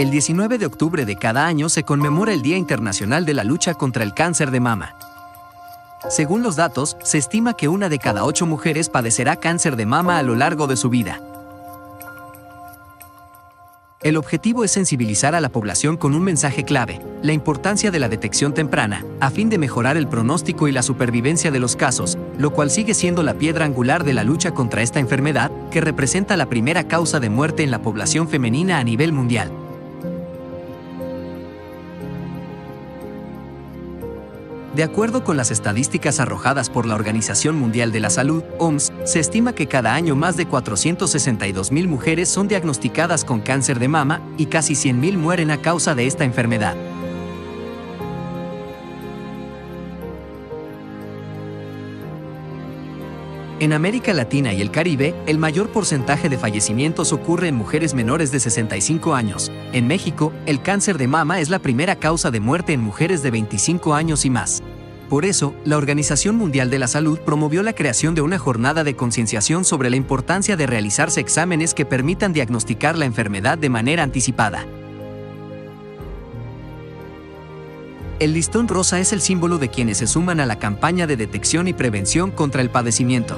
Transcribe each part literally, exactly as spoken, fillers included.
El diecinueve de octubre de cada año se conmemora el Día Internacional de la Lucha contra el Cáncer de Mama. Según los datos, se estima que una de cada ocho mujeres padecerá cáncer de mama a lo largo de su vida. El objetivo es sensibilizar a la población con un mensaje clave: la importancia de la detección temprana, a fin de mejorar el pronóstico y la supervivencia de los casos, lo cual sigue siendo la piedra angular de la lucha contra esta enfermedad, que representa la primera causa de muerte en la población femenina a nivel mundial. De acuerdo con las estadísticas arrojadas por la Organización Mundial de la Salud, O M S, se estima que cada año más de cuatrocientas sesenta y dos mil mujeres son diagnosticadas con cáncer de mama y casi cien mil mueren a causa de esta enfermedad. En América Latina y el Caribe, el mayor porcentaje de fallecimientos ocurre en mujeres menores de sesenta y cinco años. En México, el cáncer de mama es la primera causa de muerte en mujeres de veinticinco años y más. Por eso, la Organización Mundial de la Salud promovió la creación de una jornada de concienciación sobre la importancia de realizarse exámenes que permitan diagnosticar la enfermedad de manera anticipada. El listón rosa es el símbolo de quienes se suman a la campaña de detección y prevención contra el padecimiento.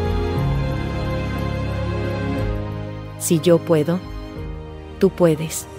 Si yo puedo, tú puedes.